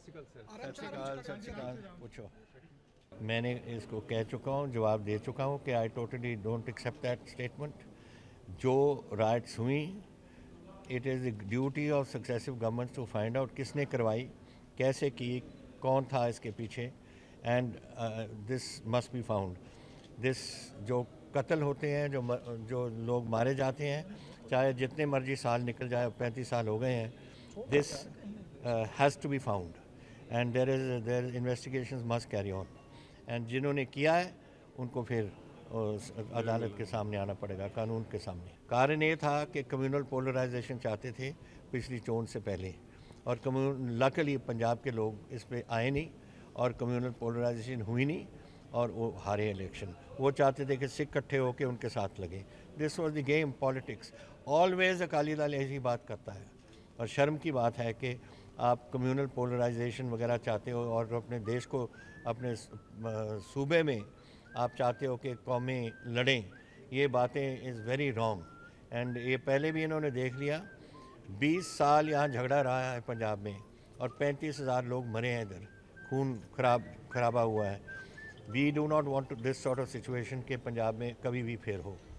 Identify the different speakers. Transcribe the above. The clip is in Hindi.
Speaker 1: सत श्री अकाल पूछो। मैंने इसको कह चुका हूँ, जवाब दे चुका हूँ कि I totally don't accept that statement. जो राइट्स हुई, it is the duty of successive governments to find out किसने करवाई, कैसे की, कौन था इसके पीछे, and this must be found. This जो कत्ल होते हैं, जो लोग मारे जाते हैं, चाहे जितने मर्जी साल निकल जाए, 35 साल हो गए हैं, this has to be found and there investigations must carry on. And जिन्होंने किया है उनको फिर अदालत के सामने आना पड़ेगा, कानून के सामने। कारण ये था कि कम्युनल पोलराइजेशन चाहते थे पिछली चोन से पहले, और लकीली पंजाब के लोग इस पे आए नहीं और कम्युनल पोलराइजेशन हुई नहीं और वो हारे इलेक्शन। वो चाहते थे कि सिख इकट्ठे होकर उनके साथ लगे। This was the game politics. Always Akali Dal ऐसी बात करता है और शर्म की बात है कि आप कम्युनल पोलराइजेशन वगैरह चाहते हो और अपने देश को, अपने सूबे में आप चाहते हो कि कौमें लड़ें। ये बातें इज़ वेरी रॉन्ग एंड ये पहले भी इन्होंने देख लिया। 20 साल यहाँ झगड़ा रहा है पंजाब में और 35,000 लोग मरे हैं, इधर खून खराबा हुआ है। We do not want to this sort of situation के पंजाब में कभी भी फिर हो।